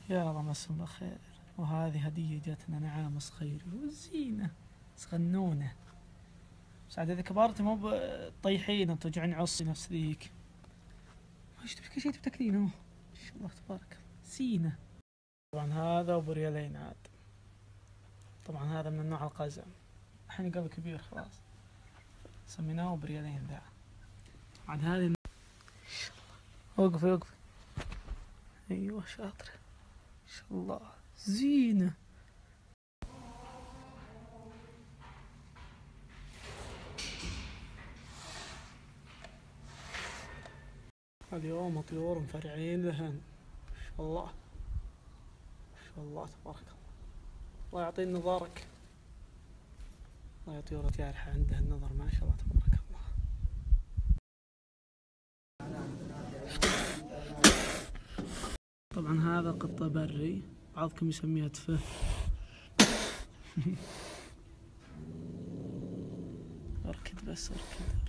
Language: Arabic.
يا الله مساء الله خير. وهذه هدية جاتنا نعامة صغيرة والزينة صغنونة. بس عاد إذا كبرت مو بطيحين وتوجعين عصي نفس ذيك. ايش تبي شيء تاكلينه؟ ما شاء الله تبارك الله زينة. طبعا هذا أبو ريالين عاد. طبعا هذا من النوع القزم. الحين قبل كبير خلاص. سميناه أبو ريالين ذا. عاد هذه وقفي ايوه شاطرة ما شاء الله زينة. اليوم طيور مفرعين لهن ما شاء الله ما شاء الله تبارك الله. الله يعطيني نظرك. الله طيور جارحة عندها النظر ما شاء الله تبارك الله. طبعا هذا قطة بري بعضكم يسميها تفه. اركد بس اركد.